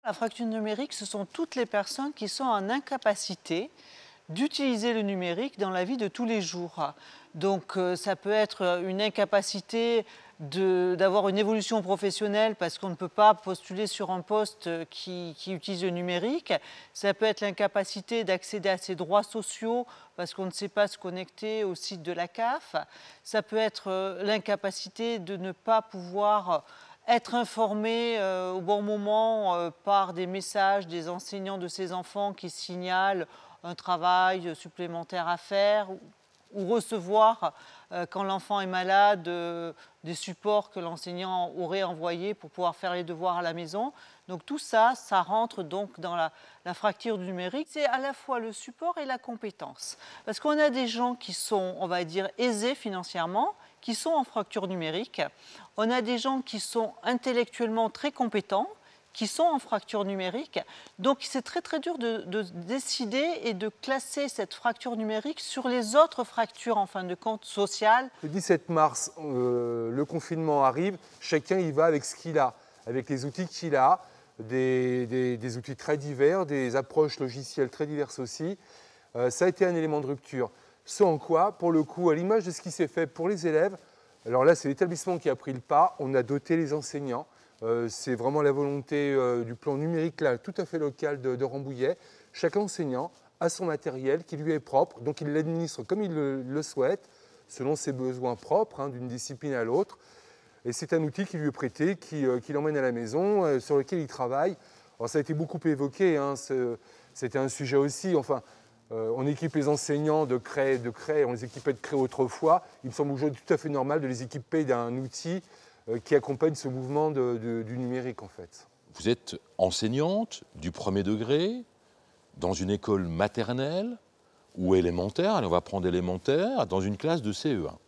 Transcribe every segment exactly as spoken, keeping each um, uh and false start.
La fracture numérique, ce sont toutes les personnes qui sont en incapacité d'utiliser le numérique dans la vie de tous les jours. Donc euh, ça peut être une incapacité d'avoir une évolution professionnelle parce qu'on ne peut pas postuler sur un poste qui, qui utilise le numérique. Ça peut être l'incapacité d'accéder à ses droits sociaux parce qu'on ne sait pas se connecter au site de la C A F. Ça peut être euh, l'incapacité de ne pas pouvoir être informé euh, au bon moment euh, par des messages des enseignants de ses enfants qui signalent un travail supplémentaire à faire, ou, ou recevoir, euh, quand l'enfant est malade, euh, des supports que l'enseignant aurait envoyés pour pouvoir faire les devoirs à la maison. Donc tout ça, ça rentre donc dans la, la fracture du numérique. C'est à la fois le support et la compétence. Parce qu'on a des gens qui sont, on va dire, aisés financièrement, qui sont en fracture numérique. On a des gens qui sont intellectuellement très compétents, qui sont en fracture numérique. Donc c'est très très dur de, de décider et de classer cette fracture numérique sur les autres fractures, en fin de compte, sociales. Le dix-sept mars, euh, le confinement arrive, chacun y va avec ce qu'il a, avec les outils qu'il a, des, des, des outils très divers, des approches logicielles très diverses aussi. Euh, ça a été un élément de rupture. Ce en quoi, pour le coup, à l'image de ce qui s'est fait pour les élèves, alors là c'est l'établissement qui a pris le pas, on a doté les enseignants. Euh, c'est vraiment la volonté euh, du plan numérique là, tout à fait local de, de Rambouillet. Chaque enseignant a son matériel qui lui est propre, donc il l'administre comme il le, le souhaite, selon ses besoins propres, hein, d'une discipline à l'autre. Et c'est un outil qui lui est prêté, qui, euh, qui l'emmène à la maison, euh, sur lequel il travaille. Alors ça a été beaucoup évoqué, hein, c'était un sujet aussi. Enfin, euh, on équipe les enseignants de craie, de craie, on les équipait de craie autrefois. Il me semble aujourd'hui tout à fait normal de les équiper d'un outil qui accompagne ce mouvement de, de, du numérique en fait. Vous êtes enseignante du premier degré dans une école maternelle ou élémentaire, allez, on va prendre élémentaire, dans une classe de C E un.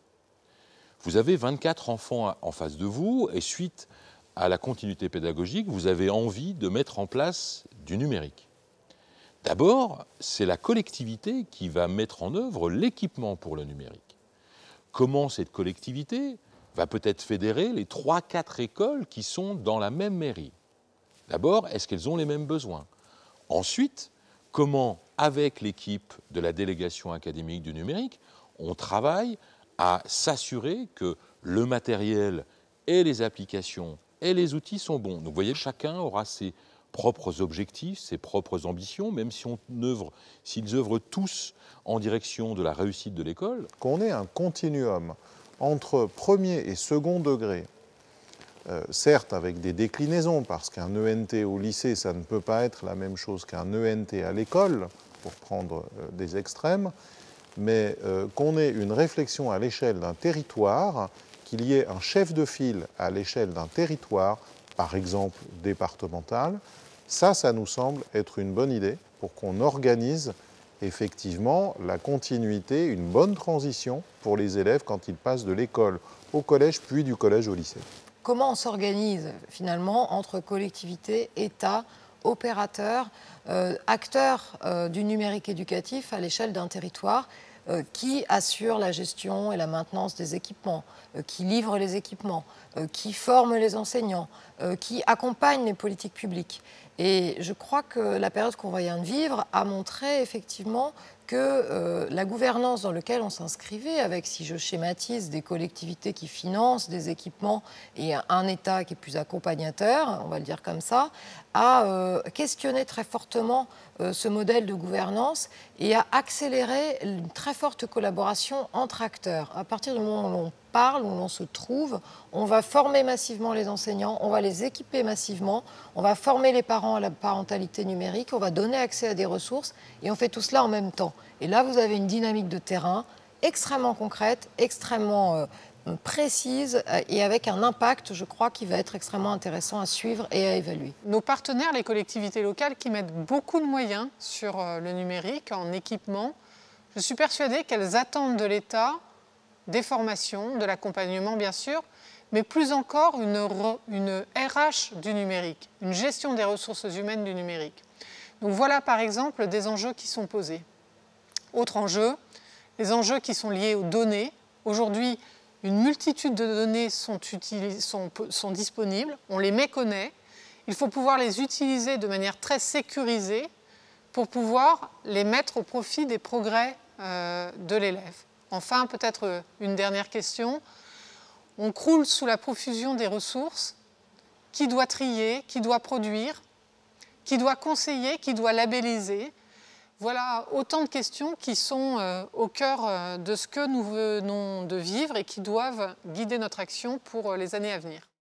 Vous avez vingt-quatre enfants en face de vous et suite à la continuité pédagogique, vous avez envie de mettre en place du numérique. D'abord, c'est la collectivité qui va mettre en œuvre l'équipement pour le numérique. Comment cette collectivité va peut-être fédérer les trois quatre écoles qui sont dans la même mairie. D'abord, est-ce qu'elles ont les mêmes besoins? Ensuite, comment, avec l'équipe de la délégation académique du numérique, on travaille à s'assurer que le matériel et les applications et les outils sont bons. Donc vous voyez, chacun aura ses propres objectifs, ses propres ambitions, même si on œuvre, s'ils œuvrent tous en direction de la réussite de l'école. Qu'on ait un continuum entre premier et second degré, euh, certes avec des déclinaisons, parce qu'un E N T au lycée, ça ne peut pas être la même chose qu'un E N T à l'école, pour prendre euh, des extrêmes, mais euh, qu'on ait une réflexion à l'échelle d'un territoire, qu'il y ait un chef de file à l'échelle d'un territoire, par exemple départemental, ça, ça nous semble être une bonne idée pour qu'on organise effectivement la continuité, une bonne transition pour les élèves quand ils passent de l'école au collège, puis du collège au lycée. Comment on s'organise finalement entre collectivités, État, opérateurs, euh, acteurs euh, du numérique éducatif à l'échelle d'un territoire euh, qui assure la gestion et la maintenance des équipements, euh, qui livre les équipements, euh, qui forme les enseignants, euh, qui accompagne les politiques publiques. Et je crois que la période qu'on vient de vivre a montré effectivement que euh, la gouvernance dans laquelle on s'inscrivait, avec, si je schématise, des collectivités qui financent des équipements et un État qui est plus accompagnateur, on va le dire comme ça, a euh, questionné très fortement euh, ce modèle de gouvernance et a accéléré une très forte collaboration entre acteurs. À partir du moment où l'on parle, où l'on se trouve, on va former massivement les enseignants, on va les équiper massivement, on va former les parents à la parentalité numérique, on va donner accès à des ressources et on fait tout cela en même temps. Et là, vous avez une dynamique de terrain extrêmement concrète, extrêmement euh, précise et avec un impact, je crois, qui va être extrêmement intéressant à suivre et à évaluer. Nos partenaires, les collectivités locales, qui mettent beaucoup de moyens sur le numérique en équipement, je suis persuadée qu'elles attendent de l'État des formations, de l'accompagnement bien sûr, mais plus encore une, une R H du numérique, une gestion des ressources humaines du numérique. Donc voilà par exemple des enjeux qui sont posés. Autre enjeu, les enjeux qui sont liés aux données. Aujourd'hui, une multitude de données sont, utilis- sont, sont disponibles, on les méconnaît, Il faut pouvoir les utiliser de manière très sécurisée pour pouvoir les mettre au profit des progrès euh, de l'élève. Enfin, peut-être une dernière question. On croule sous la profusion des ressources. Qui doit trier? Qui doit produire? Qui doit conseiller? Qui doit labelliser? Voilà autant de questions qui sont euh, au cœur euh, de ce que nous venons de vivre et qui doivent guider notre action pour euh, les années à venir.